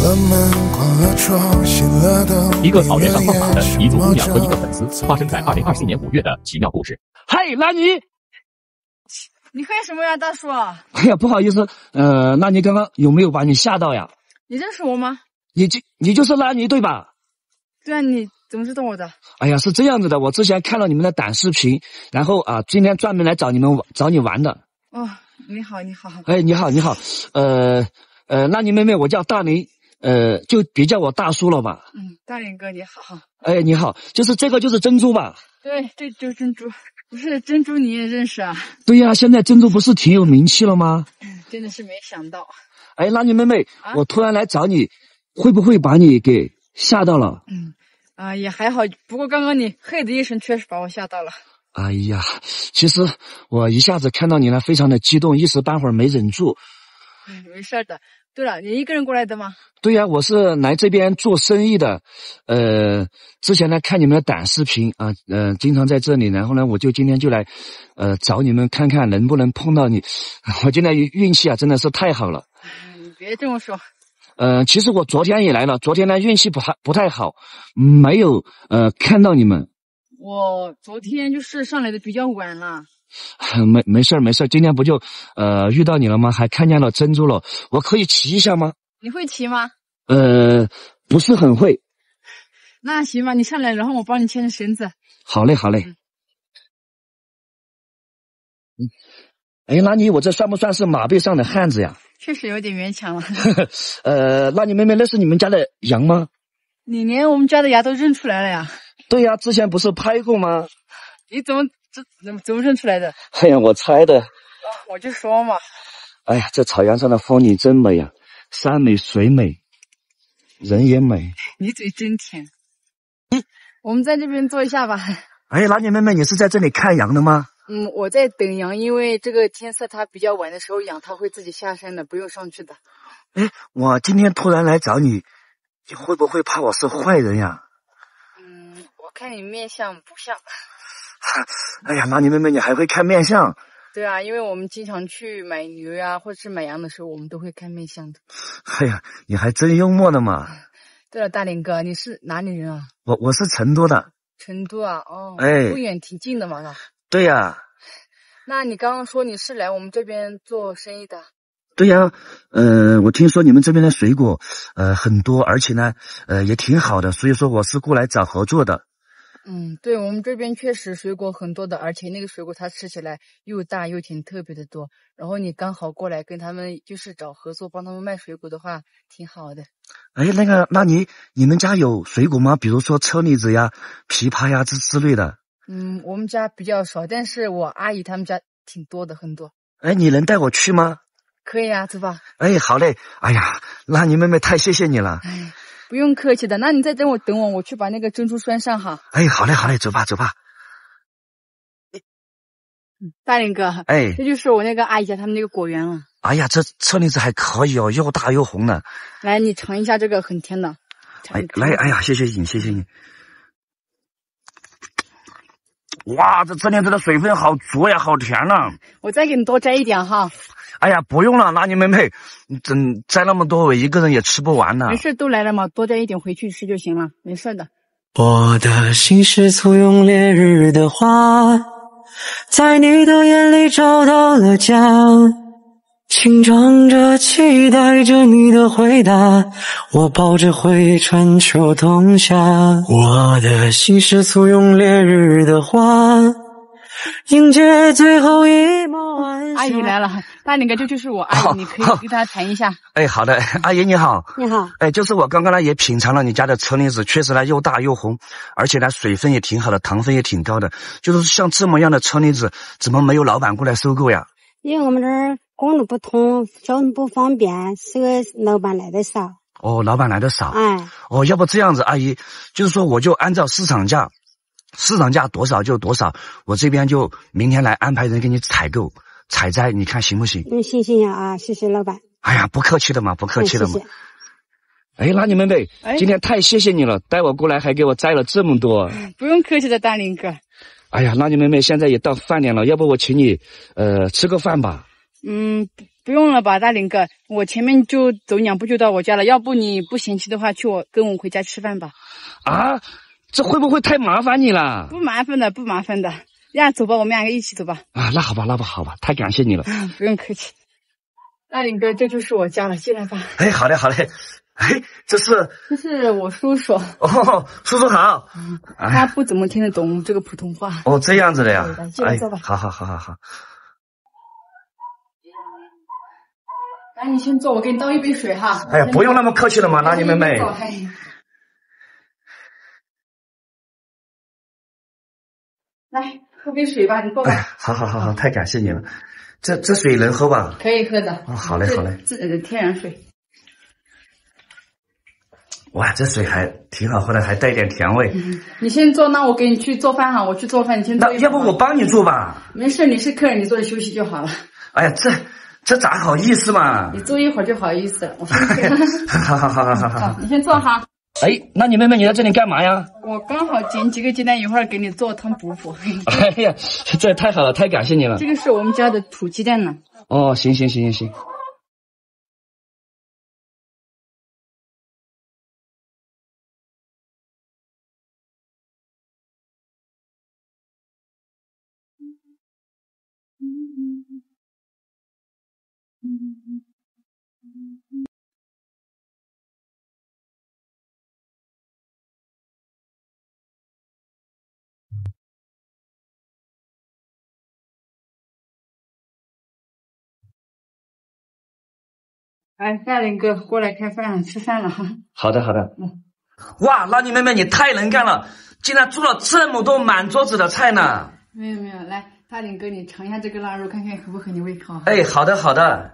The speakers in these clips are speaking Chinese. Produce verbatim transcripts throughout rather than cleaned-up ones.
一个草原上放马的彝族姑娘和一个粉丝，发生在二零二四年五月的奇妙故事。 嗨，拉尼， 你干什么呀，大叔？ 哎呀，不好意思，呃，拉尼刚刚有没有把你吓到呀？ 你认识我吗？ 你就你就是拉尼对吧？ 对啊，你怎么知道我的？ 哎呀，是这样子的，我之前看了你们的短视频，然后啊，今天专门来找你们找你玩的。 哦，你好，你好。 哎，你好，你好，呃呃，拉尼妹妹，我叫大林。呃，就别叫我大叔了吧。 嗯，大林哥你好。 哎，你好，就是这个就是珍珠吧？ 对，这就是珍珠。不是珍珠你也认识啊？ 对呀、啊，现在珍珠不是挺有名气了吗？ 嗯，真的是没想到。 哎，拉尼妹妹、啊，我突然来找你，会不会把你给吓到了？ 嗯，啊也还好，不过刚刚你嘿的一声确实把我吓到了。 哎呀，其实我一下子看到你呢，非常的激动，一时半会儿没忍住。 嗯，没事的。对了，你一个人过来的吗？ 对呀、啊，我是来这边做生意的。呃，之前呢看你们的短视频啊，呃，经常在这里，然后呢，我就今天就来，呃，找你们看看能不能碰到你。我今天运气啊，真的是太好了。 你别这么说。 呃，其实我昨天也来了，昨天呢运气不太不太好，没有呃看到你们。 我昨天就是上来的比较晚了。 没没事没事，今天不就呃遇到你了吗？还看见了珍珠了，我可以骑一下吗？ 你会骑吗？ 呃，不是很会。 那行吧，你上来，然后我帮你牵着绳子。 好嘞，好嘞。嗯，哎，那你我这算不算是马背上的汉子呀？ 确实有点勉强了。 呃，那你妹妹，那是你们家的羊吗？ 你连我们家的牙都认出来了呀？ 对呀，之前不是拍过吗？ 你怎么这怎么怎么认出来的？ 哎呀，我猜的。 啊，我就说嘛。 哎呀，这草原上的风景真美呀，山美水美，人也美。 你嘴真甜。嗯，我们在这边坐一下吧。 哎，那你妹妹，你是在这里看羊的吗？ 嗯，我在等羊，因为这个天色它比较晚的时候，羊它会自己下山的，不用上去的。 哎，我今天突然来找你，你会不会怕我是坏人呀？ 嗯，我看你面相不像。 哎呀，那你妹妹你还会看面相？ 对啊，因为我们经常去买牛呀、啊，或者是买羊的时候，我们都会看面相的。 哎呀，你还真幽默的嘛！ 对了，大林哥，你是哪里人啊？ 我我是成都的。 成都啊，哦， 哎， 不远挺近的嘛，是吧？ 对呀、啊。 那你刚刚说你是来我们这边做生意的？ 对呀、啊，呃，我听说你们这边的水果，呃，很多，而且呢，呃，也挺好的，所以说我是过来找合作的。 嗯，对，我们这边确实水果很多的，而且那个水果它吃起来又大又甜，特别的多。然后你刚好过来跟他们就是找合作，帮他们卖水果的话，挺好的。 哎，那个，那你你们家有水果吗？比如说车厘子呀、枇杷呀之之类的。 嗯，我们家比较少，但是我阿姨他们家挺多的，很多。 哎，你能带我去吗？ 可以啊，走吧。 哎，好嘞。哎呀，那你妹妹太谢谢你了。 哎，不用客气的。那你再等我，等我，我去把那个珍珠拴上哈。 哎，好嘞，好嘞，走吧，走吧。 大林哥， 哎， 这就是我那个阿姨家他们那个果园了。 哎呀，这车厘子还可以哦，又大又红呢。 来，你尝一下这个，很甜的。 哎，来，哎呀，谢谢你，谢谢你。哇，这车厘子的水分好足呀，好甜呐、啊！ 我再给你多摘一点哈。 哎呀，不用了，那你妹妹，你整摘那么多，我一个人也吃不完呢。 没事，都来了嘛，多摘一点回去吃就行了，没事的。 我的心是簇拥烈日的花，在你的眼里找到了家，紧张着期待着你的回答，我抱着回忆春秋冬夏。我的心是簇拥烈日的花，迎接最后一抹晚霞。 阿姨来了，大林哥，这就是我阿姨，你可以跟她谈一下。 哎，好的，阿姨你好。 你好。 哎，就是我刚刚呢也品尝了你家的车厘子，确实呢又大又红，而且呢水分也挺好的，糖分也挺高的。就是像这么样的车厘子，怎么没有老板过来收购呀？ 因为我们这儿公路不通，交通不方便，所以老板来的少。 哦，老板来的少。 哎。 哦，要不这样子，阿姨，就是说我就按照市场价，市场价多少就多少，我这边就明天来安排人给你采购、采摘，你看行不行？ 嗯，行行行啊，谢谢老板。 哎呀，不客气的嘛，不客气的嘛。 嗯、谢谢。 哎，那你妹妹，哎，今天太谢谢你了，带我过来还给我摘了这么多。 不用客气的，大林哥。 哎呀，那你妹妹现在也到饭点了，要不我请你呃吃个饭吧？ 嗯， 不用了吧，大林哥，我前面就走两步就到我家了。要不你不嫌弃的话，去我跟我回家吃饭吧。 啊，这会不会太麻烦你了？ 不麻烦的，不麻烦的。呀，走吧，我们两个一起走吧。 啊，那好吧，那吧，好吧，太感谢你了。 不用客气。大林哥，这就是我家了，进来吧。 哎，好嘞，好嘞。哎，这是这是我叔叔。 哦，叔叔好。 嗯，他不怎么听得懂这个普通话。 哦，这样子的呀。 进来坐吧。 哎，好好好好好。 来，你先坐，我给你倒一杯水哈。 哎呀，不用那么客气了嘛，拉尼妹妹。 来，喝杯水吧，你坐吧。 哎，好好好好，太感谢你了。这这水能喝吧？ 可以喝的。 哦，好嘞好嘞。 自呃天然水。 哇，这水还挺好喝的，还带点甜味。 嗯、你先坐，那我给你去做饭哈，我去做饭，你先坐。 那要不我帮你做吧？ 没事，你是客人，你坐着休息就好了。 哎呀，这这咋好意思嘛？ 你坐一会儿就好意思了，我先去。 好好好好好好， 你先坐哈。 哎，那你妹妹你在这里干嘛呀？ 我刚好捡几个鸡蛋，一会儿给你做汤补补。 哎呀，这也太好了，太感谢你了。 这个是我们家的土鸡蛋呢。 哦，行行行行行。 哎，大林哥，过来开饭了，吃饭了哈。 好的好的。嗯。哇，拉尼妹妹你太能干了，竟然做了这么多满桌子的菜呢。 没有没有，来，大林哥，你尝一下这个腊肉，看看合不合你胃口。 哎，好的好的。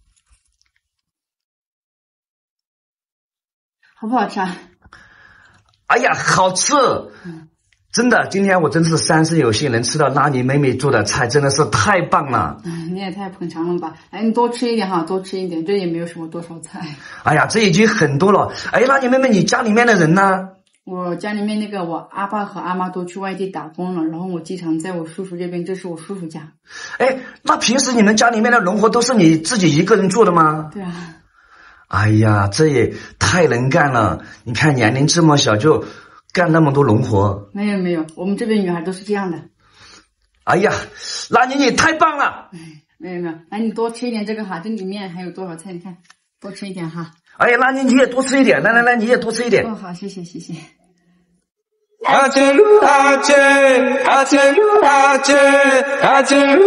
好不好吃啊？ 哎呀，好吃！嗯，真的，今天我真是三生有幸能吃到拉尼妹妹做的菜，真的是太棒了。 嗯，你也太捧场了吧！哎，你多吃一点哈，多吃一点，这也没有什么多少菜。 哎呀，这已经很多了。哎，拉尼妹妹，你家里面的人呢？ 我家里面那个我阿爸和阿妈都去外地打工了，然后我经常在我叔叔这边，这是我叔叔家。 哎，那平时你们家里面的农活都是你自己一个人做的吗？ 对啊。 哎呀，这也太能干了！你看年龄这么小就干那么多农活。 没有没有，我们这边女孩都是这样的。 哎呀，拉尼你太棒了！ 哎，没有没有，来你多吃一点这个哈，这里面还有多少菜？你看，多吃一点哈。 哎呀，拉尼你也多吃一点，来来来，你也多吃一点。 哦，好，谢谢谢谢。 阿杰鲁阿杰阿杰鲁阿杰阿杰鲁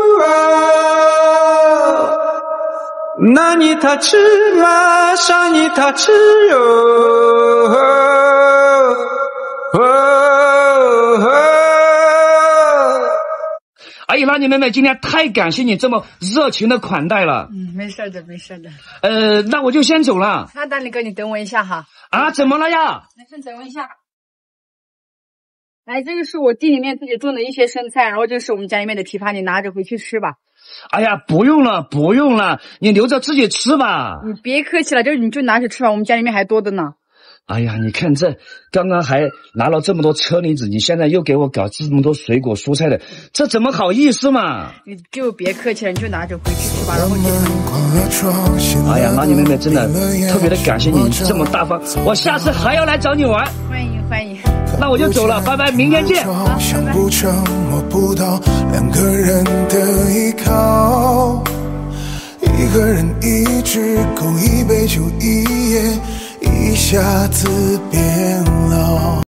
啊。那你他吃嘛，上你他吃哟，哦哦。 哎呀，拉尼妹妹，今天太感谢你这么热情的款待了。 嗯，没事的，没事的。 呃，那我就先走了。 那大林哥，你等我一下哈。 啊，怎么了呀？ 没事，等我一下。来，这个是我地里面自己种的一些生菜，然后这是我们家里面的枇杷，你拿着回去吃吧。 哎呀，不用了，不用了，你留着自己吃吧。 你别客气了，就是你就拿着吃吧，我们家里面还多的呢。 哎呀，你看这刚刚还拿了这么多车厘子，你现在又给我搞这么多水果蔬菜的，这怎么好意思嘛？ 你就别客气了，你就拿着回去吃吧，然后去。 哎呀，拉尼妹妹真的特别的感谢你这么大方，我下次还要来找你玩。 欢迎欢迎。 那我就走了，拜拜，明天见。 想不成摸不到两个人的依靠，一个人一只狗，一杯酒，一夜，一下子变老。